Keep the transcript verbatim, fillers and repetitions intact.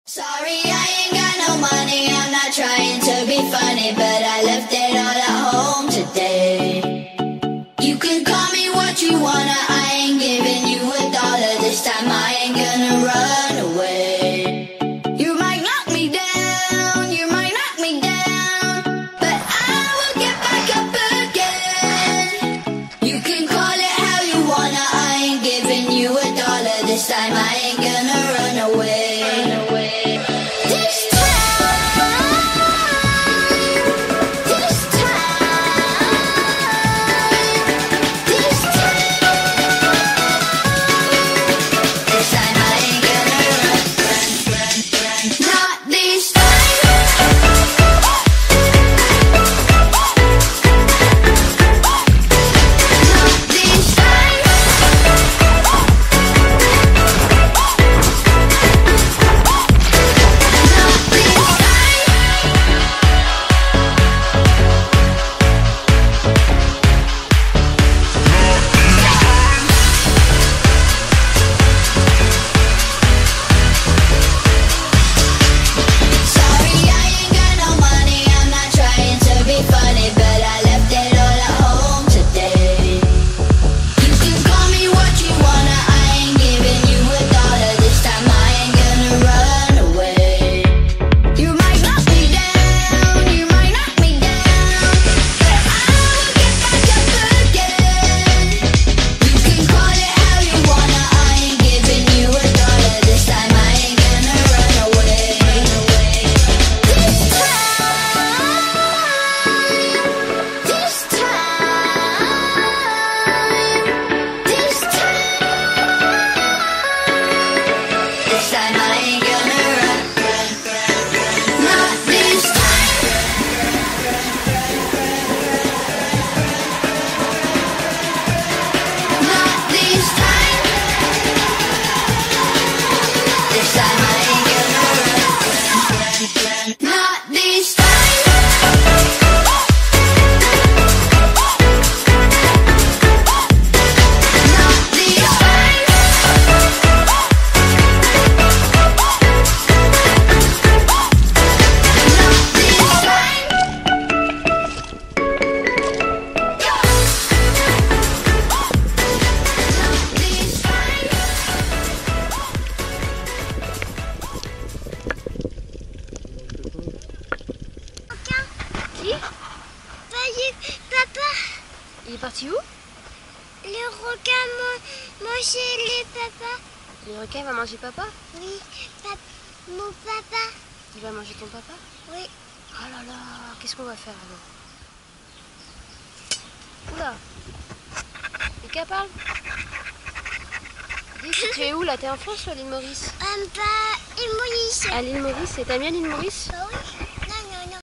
Sorry, I ain't got no money, I'm not trying to be funny, but I left it all at home today. You can call me what you wanna, I ain't giving you a dollar. This time I ain't gonna run away. You might knock me down, you might knock me down, but I will get back up again. You can call it how you wanna, I ain't giving you a dollar. This time I ain't gonna run away. Papa, il est parti où? Le requin m'a mangé les papas. Le requin va manger papa? Oui, pap mon papa. Il va manger ton papa? Oui. Oh là là, qu'est-ce qu'on va faire alors? Oula, Mika parle. Dis, tu es où là? T'es en France ou à l'île Maurice? Un pas, et Maurice. À l'île Maurice, et t'aimes bien l'île Maurice? Ah oui.